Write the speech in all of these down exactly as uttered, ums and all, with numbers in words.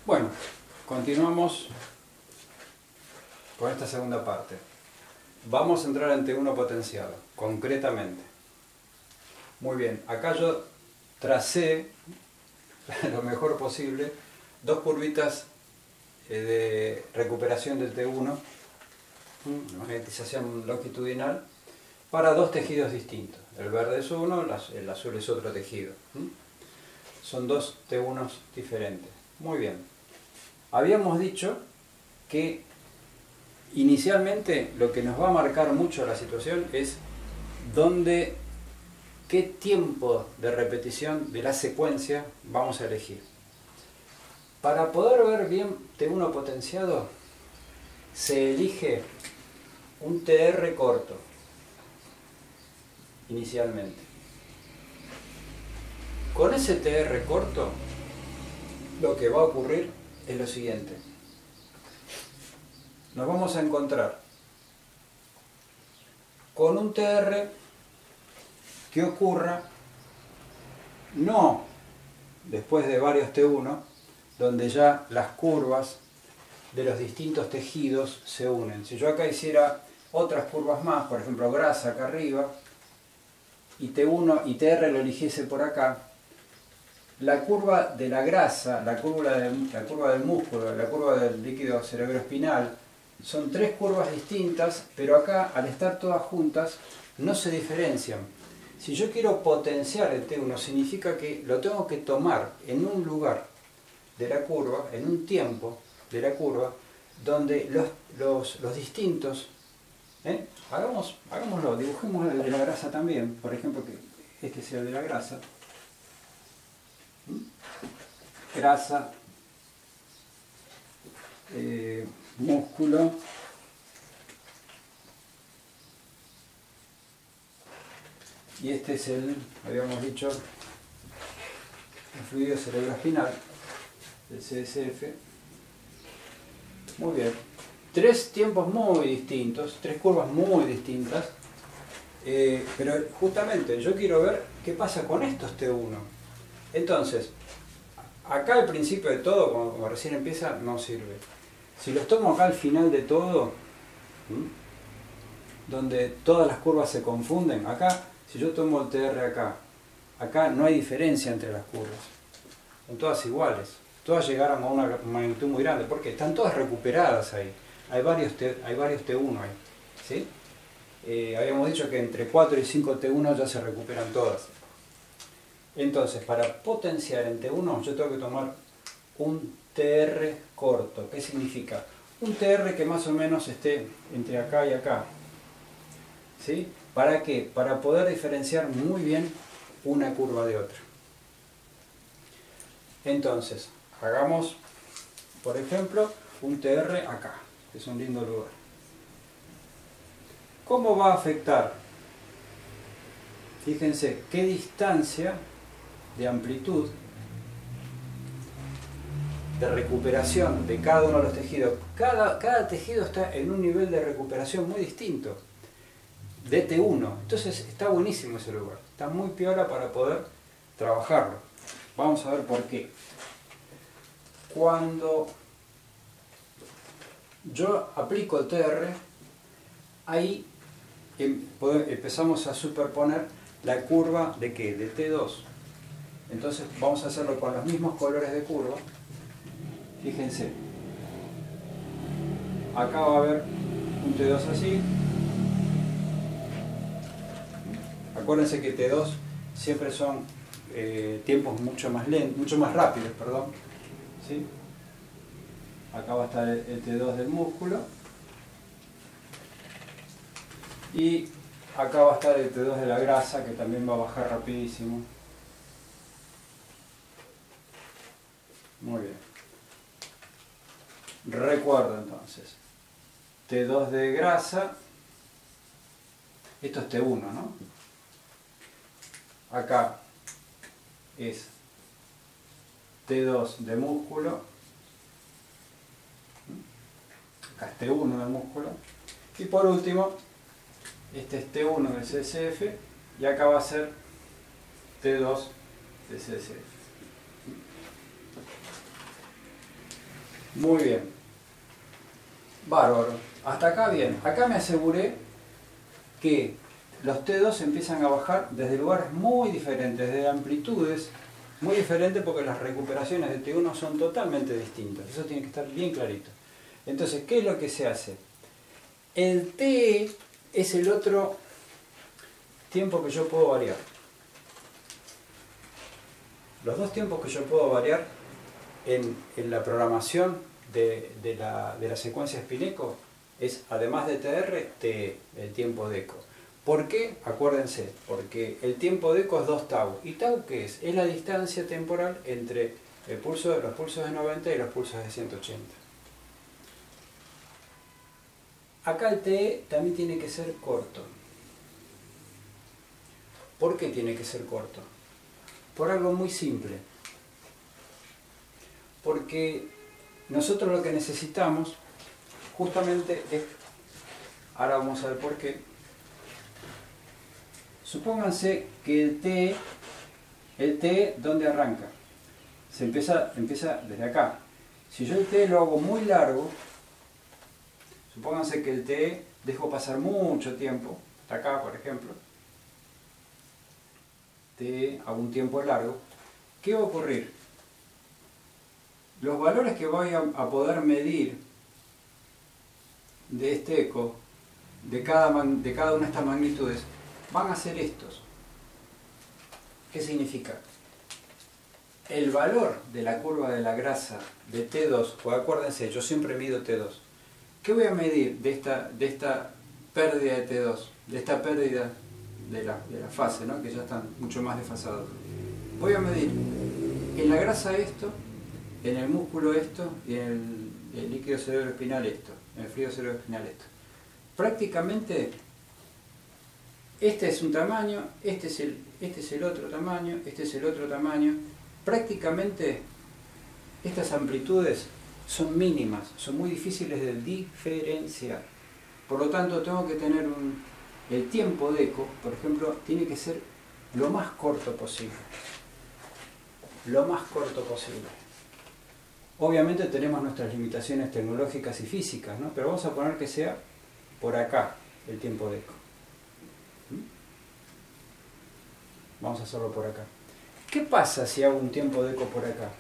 Bueno, continuamos con esta segunda parte. Vamos a entrar en T uno potenciado, concretamente. Muy bien, acá yo tracé lo mejor posible dos curvitas de recuperación del T uno, magnetización longitudinal, para dos tejidos distintos. El verde es uno, el azul es otro tejido. Son dos T unos diferentes. Muy bien. Habíamos dicho que inicialmente lo que nos va a marcar mucho la situación es dónde, qué tiempo de repetición de la secuencia vamos a elegir. Para poder ver bien T uno potenciado, se elige un T R corto inicialmente. Con ese T R corto, lo que va a ocurrir es lo siguiente. Nos vamos a encontrar con un T R que ocurra no después de varios T uno, donde ya las curvas de los distintos tejidos se unen. Si yo acá hiciera otras curvas más, por ejemplo grasa acá arriba, y T uno y T R lo eligiese por acá, la curva de la grasa, la curva del, la curva del músculo, la curva del líquido cerebroespinal, son tres curvas distintas, pero acá, al estar todas juntas, no se diferencian. Si yo quiero potenciar el T uno, significa que lo tengo que tomar en un lugar de la curva, en un tiempo de la curva, donde los, los, los distintos, ¿eh? Hagamos, hagámoslo, dibujemos el de la grasa también, por ejemplo, que este sea el de la grasa. Grasa, eh, músculo, y este es el, habíamos dicho, el fluido cerebroespinal, el C S F. Muy bien, tres tiempos muy distintos, tres curvas muy distintas, eh, pero justamente yo quiero ver qué pasa con estos T uno. Entonces, acá al principio de todo, como, como recién empieza, no sirve. Si los tomo acá al final de todo, ¿sí?, donde todas las curvas se confunden, acá, si yo tomo el T R acá, acá no hay diferencia entre las curvas. Son todas iguales. Todas llegaron a una magnitud muy grande, porque están todas recuperadas ahí. Hay varios T, hay varios T uno ahí, ¿sí? Eh, habíamos dicho que entre cuatro y cinco T uno ya se recuperan todas. Entonces, para potenciar en T uno, yo tengo que tomar un T R corto. ¿Qué significa? Un T R que más o menos esté entre acá y acá. ¿Sí? ¿Para qué? Para poder diferenciar muy bien una curva de otra. Entonces, hagamos, por ejemplo, un T R acá, que es un lindo lugar. ¿Cómo va a afectar? Fíjense qué distancia de amplitud de recuperación de cada uno de los tejidos. Cada, cada tejido está en un nivel de recuperación muy distinto de T uno. Entonces está buenísimo ese lugar. Está muy piola para poder trabajarlo. Vamos a ver por qué. Cuando yo aplico el T R, ahí empezamos a superponer la curva de ¿qué? De T dos. Entonces vamos a hacerlo con los mismos colores de curva. Fíjense, acá va a haber un T dos así. Acuérdense que T dos siempre son eh, tiempos mucho más lentos, mucho más rápidos, perdón. ¿Sí? Acá va a estar el, el T dos del músculo. Y acá va a estar el T dos de la grasa, que también va a bajar rapidísimo. Muy bien. Recuerdo entonces, T dos de grasa, esto es T uno, ¿no? Acá es T dos de músculo, acá es T uno de músculo, y por último, este es T uno de C S F, y acá va a ser T dos de C S F. Muy bien. Bárbaro. Hasta acá bien. Acá me aseguré que los T dos empiezan a bajar desde lugares muy diferentes, desde amplitudes muy diferentes, porque las recuperaciones de T uno son totalmente distintas. Eso tiene que estar bien clarito. Entonces, ¿qué es lo que se hace? El T es el otro tiempo que yo puedo variar. Los dos tiempos que yo puedo variar en, en la programación de, de, la, de la secuencia Spin-Echo es, además de T R, T, el tiempo de eco. ¿Por qué? Acuérdense, porque el tiempo de eco es dos tau. ¿Y tau qué es? Es la distancia temporal entre el pulso, los pulsos de noventa y los pulsos de ciento ochenta. Acá el T también tiene que ser corto. ¿Por qué tiene que ser corto? Por algo muy simple. Porque nosotros lo que necesitamos justamente es, ahora vamos a ver por qué. Supónganse que el T, el T, ¿dónde arranca? Se empieza, empieza desde acá. Si yo el T lo hago muy largo, supónganse que el T dejo pasar mucho tiempo, hasta acá por ejemplo, T a un tiempo largo, ¿qué va a ocurrir? Los valores que voy a, a poder medir de este eco, de cada, de cada una de estas magnitudes, van a ser estos. ¿Qué significa? El valor de la curva de la grasa de T dos, pues acuérdense, yo siempre mido T dos. ¿Qué voy a medir de esta, de esta pérdida de T dos? De esta pérdida de la, de la fase, ¿no? Que ya están mucho más desfasados. Voy a medir en la grasa esto, en el músculo esto y en el, el líquido cerebroespinal esto, en el fluido cerebroespinal esto. Prácticamente este es un tamaño, este es, el, este es el otro tamaño, este es el otro tamaño. Prácticamente estas amplitudes son mínimas, son muy difíciles de diferenciar. Por lo tanto, tengo que tener un, el tiempo de eco, por ejemplo, tiene que ser lo más corto posible. Lo más corto posible. Obviamente tenemos nuestras limitaciones tecnológicas y físicas, ¿no? Pero vamos a poner que sea por acá el tiempo de eco. Vamos a hacerlo por acá. ¿Qué pasa si hago un tiempo de eco por acá?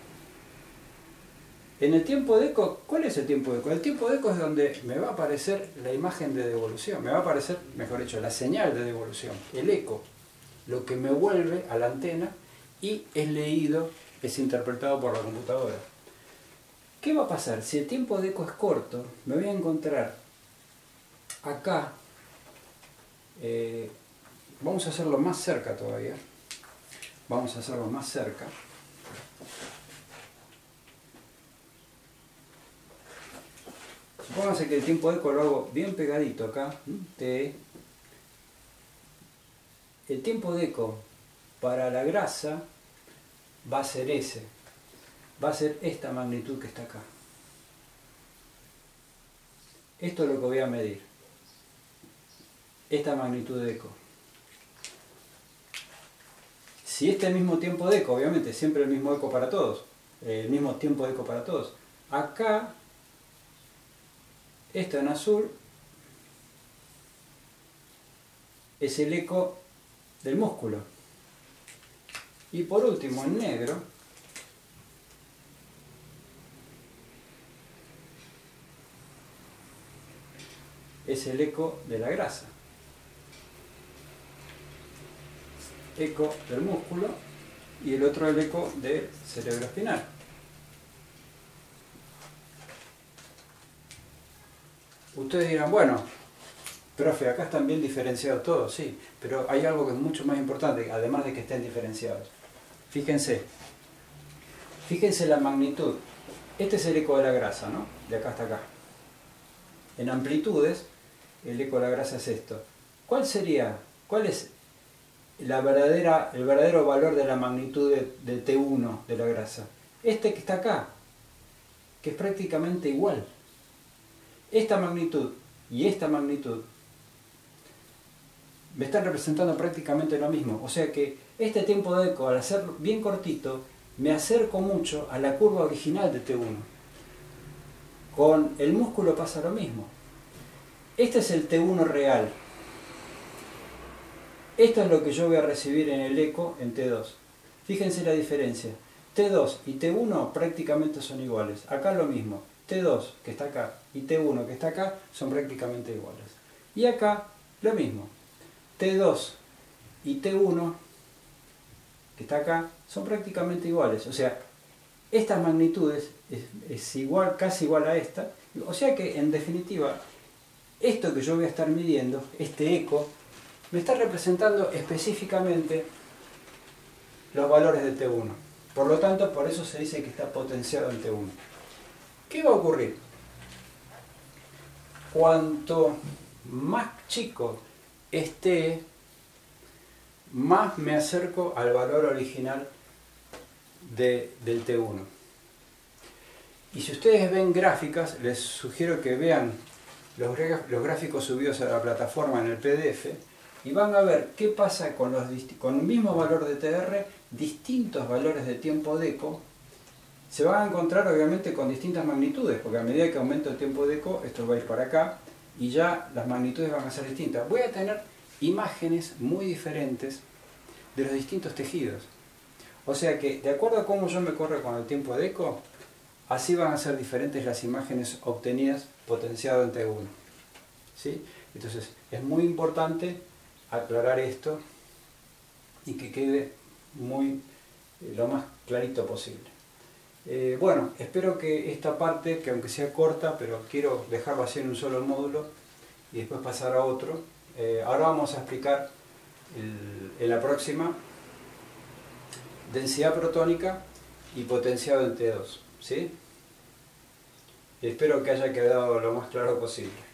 En el tiempo de eco, ¿cuál es el tiempo de eco? El tiempo de eco es donde me va a aparecer la imagen de devolución, me va a aparecer, mejor dicho, la señal de devolución, el eco, lo que me vuelve a la antena y es leído, es interpretado por la computadora. ¿Qué va a pasar? Si el tiempo de eco es corto, me voy a encontrar acá, eh, vamos a hacerlo más cerca todavía, vamos a hacerlo más cerca. Supónganse que el tiempo de eco lo hago bien pegadito acá, T. El tiempo de eco para la grasa va a ser ese, va a ser esta magnitud que está acá. Esto es lo que voy a medir, esta magnitud de eco. Si este es el mismo tiempo de eco, obviamente siempre el mismo eco para todos, el mismo tiempo de eco para todos. Acá, esto en azul es el eco del músculo. Y por último, en negro, es el eco de la grasa. Eco del músculo y el otro el eco del cerebroespinal. Ustedes dirán, bueno, profe, acá están bien diferenciados todos, sí, pero hay algo que es mucho más importante, además de que estén diferenciados. Fíjense, fíjense la magnitud. Este es el eco de la grasa, ¿no? De acá hasta acá. En amplitudes, el eco de la grasa es esto. ¿Cuál sería, cuál es la verdadera, el verdadero valor de la magnitud de, de T uno de la grasa? Este que está acá, que es prácticamente igual. Esta magnitud y esta magnitud me están representando prácticamente lo mismo. O sea que este tiempo de eco, al hacerlo bien cortito, me acerco mucho a la curva original de T uno. Con el músculo pasa lo mismo. Este es el T uno real. Esto es lo que yo voy a recibir en el eco en T dos. Fíjense la diferencia. T dos y T uno prácticamente son iguales. Acá lo mismo. T dos, que está acá, y T uno, que está acá, son prácticamente iguales. Y acá lo mismo. T dos y T uno, que está acá, son prácticamente iguales. O sea, estas magnitudes es, es igual, casi igual a esta. O sea que, en definitiva, esto que yo voy a estar midiendo, este eco, me está representando específicamente los valores de T uno. Por lo tanto, por eso se dice que está potenciado en T uno. ¿Qué va a ocurrir? Cuanto más chico esté, más me acerco al valor original de, del T uno. Y si ustedes ven gráficas, les sugiero que vean los, los gráficos subidos a la plataforma en el P D F y van a ver qué pasa con, los, con el mismo valor de T R, distintos valores de tiempo de eco. Se van a encontrar obviamente con distintas magnitudes, porque a medida que aumenta el tiempo de eco, esto va a ir para acá y ya las magnitudes van a ser distintas. Voy a tener imágenes muy diferentes de los distintos tejidos. O sea que, de acuerdo a cómo yo me corro con el tiempo de eco, así van a ser diferentes las imágenes obtenidas potenciado en T uno. ¿Sí? Entonces, es muy importante aclarar esto y que quede muy, eh, lo más clarito posible. Eh, bueno, espero que esta parte, que aunque sea corta, pero quiero dejarlo así en un solo módulo y después pasar a otro. Eh, ahora vamos a explicar el, en la próxima densidad protónica y potenciado en T dos. ¿Sí? Espero que haya quedado lo más claro posible.